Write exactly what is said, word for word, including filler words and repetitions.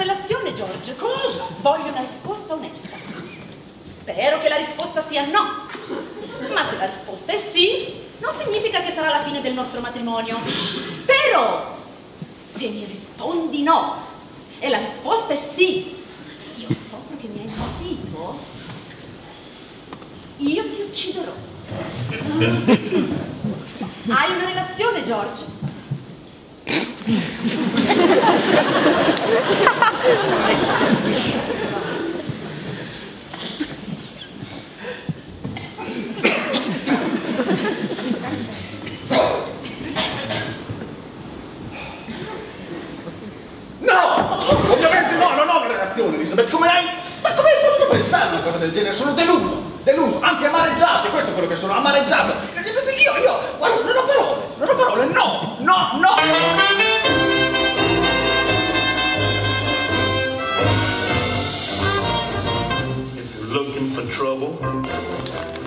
relazione, George. Cosa? Voglio una risposta onesta. Spero che la risposta sia no. Ma se la risposta è sì, non significa che sarà la fine del nostro matrimonio. Però, se mi rispondi no e la risposta è sì, io scopro che mi hai mentito, io ti ucciderò. Hai una relazione, George? No! Ovviamente no, non ho una relazione, Elizabeth, come hai... Ma come hai potuto pensare a una cosa del genere? Sono deluso, deluso, anzi amareggiato, questo è quello che sono, amareggiato. Io, io, guarda, non ho parole, non ho parole, no, no, no! If you're looking for trouble,